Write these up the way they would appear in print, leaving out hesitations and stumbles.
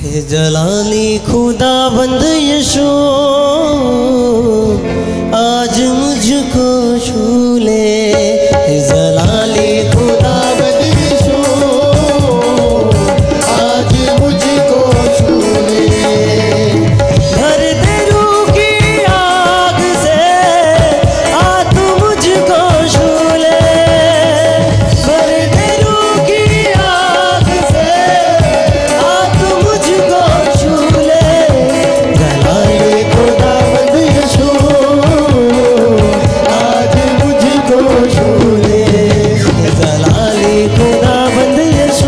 जलाली खुदाबंद यीशु आज मुझको छू ले। जलाली खुदाबंद यीशु आज मुझको छू ले। भर दे रूह की आग से आ तू मुझको छू ले। भर दे रूह की आग से आ तू मुझको छू ले। जलाली खुदाबंद यीशु आज मुझको छू ले। जलाली खुदाबंद यीशु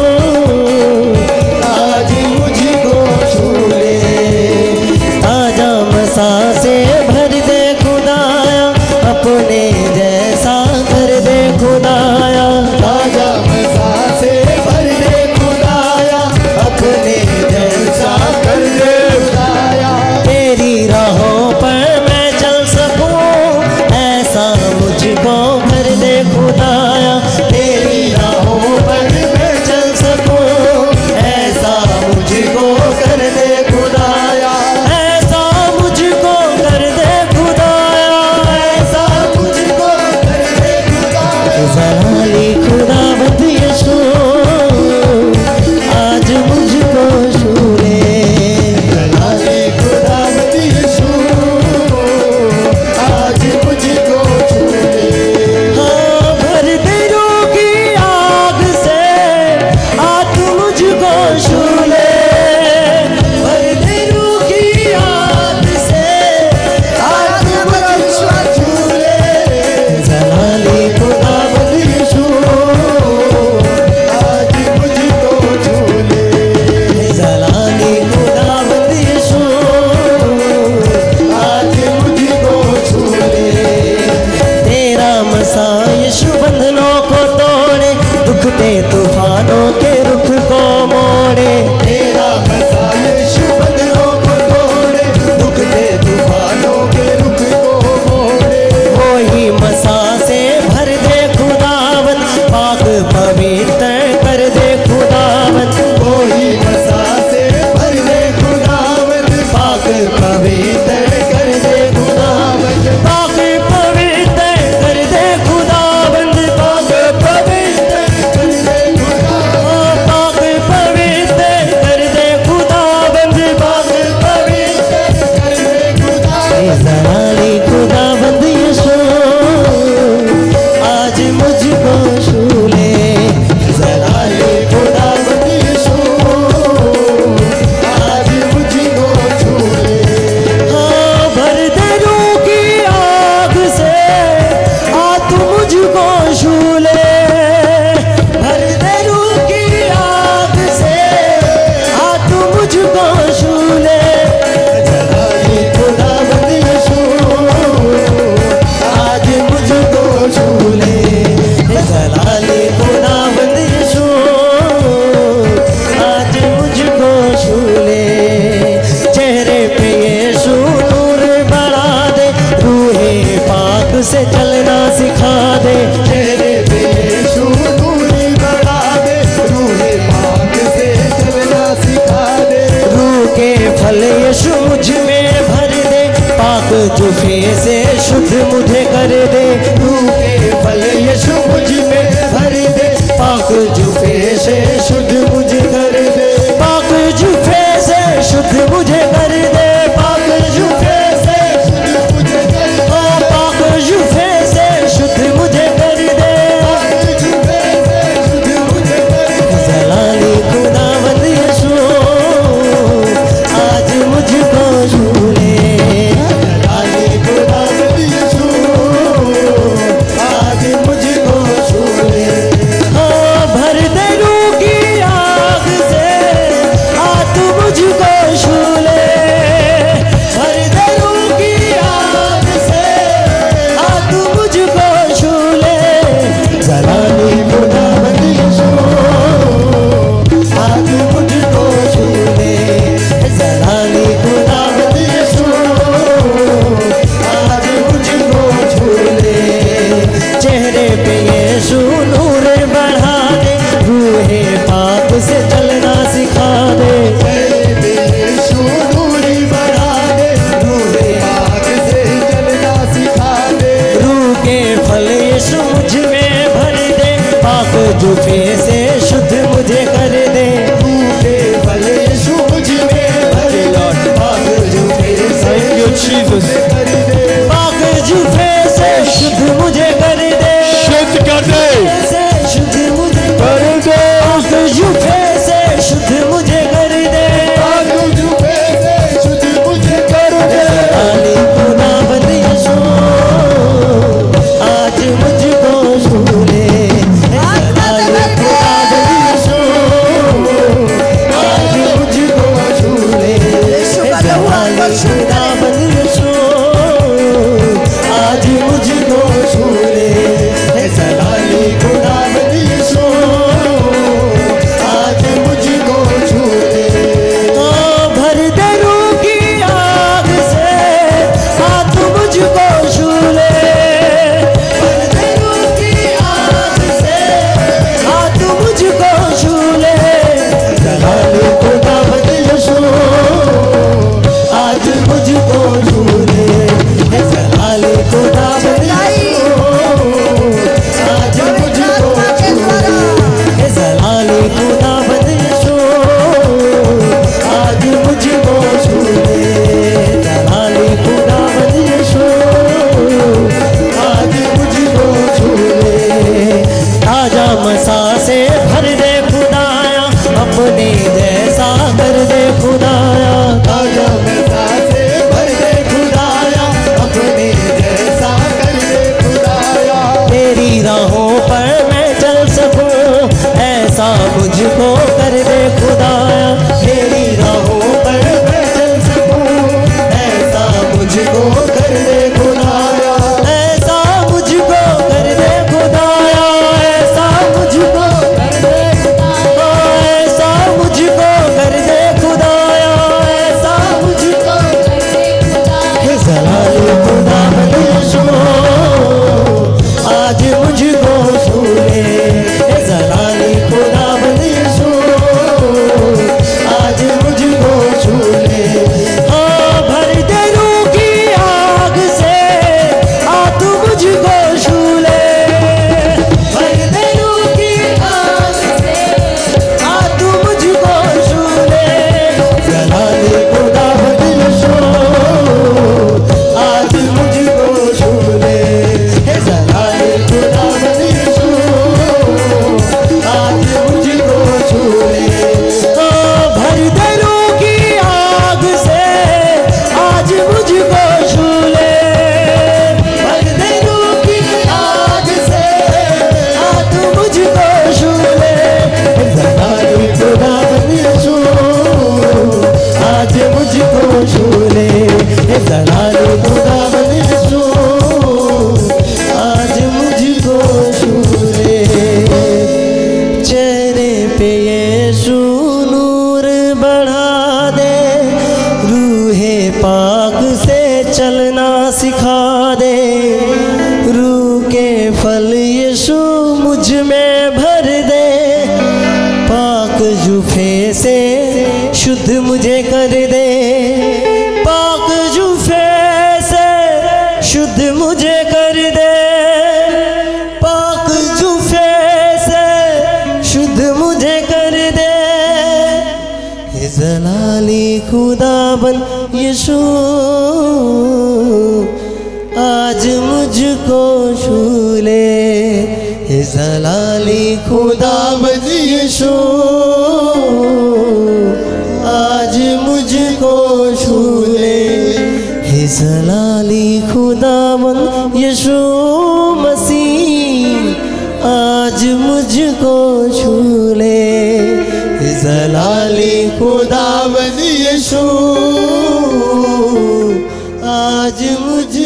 आज मुझको छू ले। ताजा मसा से भर दे खुदाया अपने जैसा कर दे खुदाया। ताजा मसा से भर दे खुदाया अपने जैसा कर दे खुदाया। तेरी राहों पर मैं चल सकूं ऐसा मुझको भर दे खुदाया। तेरी राहों पर मैं चल सकूं ऐसा मुझको कर दे खुदाया। ऐसा मुझको कर दे खुदाया। ऐसा मुझको कर दे खुदाया। जलाली खुदाबंद यीशु आज मुझको छू ले। जलाली खुदाबंद यीशु आज मुझको छू ले। हाँ, भर दे रूह की आग से आ तू मुझको छू ले। भर दे रूह की आग से आ तू मुझको छू ले। जलाली खुदाबंद यीशु आज मुझको छू ले। जलाली खुदाबंद यीशु आज मुझको छू ले। तेरा मसा यीशु बंधनों को तोड़े दुखते तूफानों के रुख को मोड़े। तेरा मसा यीशु बंधनों को तोड़े दुखते तूफानों के रुख को मोड़े। वही मसा से भर दे खुदावन पाक पवित्र कर दे खुदावन। वही मसा से भर दे खुदावन पाक पवित्र कर दे खुदावन। पाक पवित्र कर दे खुदावन। पाक पवित्र कर दे खुदावन। पाक पवित्र कर दे खुदावन। पाक पवित्र कर दे खुदावन। जलाली खुदाबंद यीशु आज मुझको छू ले। जलाली खुदाबंद यीशु आज मुझको छू ले। हाँ, भर दे रूह की आग से आ तू मुझको छू ले। भर दे रूह की आग से आ तू मुझको छू ले। जलाली खुदाबंद यीशु आज मुझको छू ले। जलाली खुदाबंद यीशु आज मुझको छू ले। चेहरे पे यीशु नूर बढ़ा दे रूहे पाक से चलना सिखा दे। चेहरे पे यीशु नूर बढ़ा दे रूहे पाक से चलना सिखा दे। रूह के फल यीशु मुझ में भर दे पाक जुफे से शुद्ध मुझे कर दे। रूह के फल यीशु मुझ में भर दे पाक जुफे से शुद्ध मुझे कर दे। पाक जुफे से शुद्ध मुझे कर दे। पाक जुफे से शुद्ध मुझे कर दे। पाक जुफे से शुद्ध मुझे कर दे। पाक जुफे से शुद्ध मुझे कर दे। जलाली खुदाबंद यीशु आज मुझको छू ले। जलाली खुदाबंद यीशु आज मुझको छू ले। हाँ, भर दे रूह की आग जुफे से शुद्ध मुझे कर दे, झूठे फल यीशु मुझ में भर दे, पाक जुफे से Jesus कर दे, पाक जुफे से शुद्ध मुझे कर दे, शुद्ध कर दे, शुद्ध मुझे कर दे, पाक जुफे से शुद्ध मुझे कर दे, पाक जुफे से शुद्ध मुझे कर दे, अली खुदाबंद यीशु आज मुझको छू ले, अली खुदाबंद यीशु आज मुझको छू ले, अली खुदाबंद यीशु आज मुझको छू ले, अली खुदाबंद यीशु आज मुझको छू ले, भर दे रूह की आग से हाथ मुझको छू ले, भर दे रूह की आग से हाथ मुझको छू ले, अली खुदाबंद यीशु आज मुझको छू ले, अली खुदाबंद यीशु आज मुझको छू ले, अली खुदाबंद यीशु आज मुझको छू ले, अली खुदाबंद यीशु आज मुझको छू ले, ताजा मसा से भर दे खुदाया, अपने जैसा कर दे खुदाया, ताजा मसा से भर दे खुदाया, अपने जैसा कर दे खुदाया, तेरी राहों पर मैं चल सकूं ऐसा मुझको कर दे खुदाया, तेरी राहों पर मैं चल सकूं ऐसा मुझको कर दे खुदाया, ऐसा मुझको कर दे खुदाया, ऐसा मुझको कर दे खुदाया, ऐसा मुझको कर दे खुदाया, ऐसा मुझको कर दे खुदाया, जलाली खुदाबंद यीशु आज मुझको छू ले, जलाली खुदाबंद यीशु आज मुझको छू ले, भर दे रूह की आग से हाथ मुझको छू ले, भर दे रूह की आग से हाथ मुझको छू ले, जलाली खुदाबंद यीशु आज मुझको छू ले, जलाली खुदाबंद यीशु आज मुझको छू ले, भर दे रूह की आग से आज मुझको छू ले, भर दे रूह की आग से हाथ मुझको छू ले, जलाली खुदाबंद यीशु आज मुझको छू ले, जलाली खुदाबंद यीशु आज मुझको छू ले, चेहरे पे यीशु नूर बढ़ा दे, रूहे पाक से चलना सिखा दे, रूह के फल यीशु मुझ में भर दे, पाक जुफे से शुद्ध मुझे कर दे, पाक जुफे से शुद्ध मुझे कर दे, पाक जुफे से शुद्ध मुझे कर दे, जलाली खुदाबंद यीशु आज मुझको छू ले, जलाली खुदाबंद यीशु आज मुझको छू ले, जलाली खुदाबंद यीशु मसीह आज मुझको छू ले, जलाली खुदाबंद यीशु आज मुझ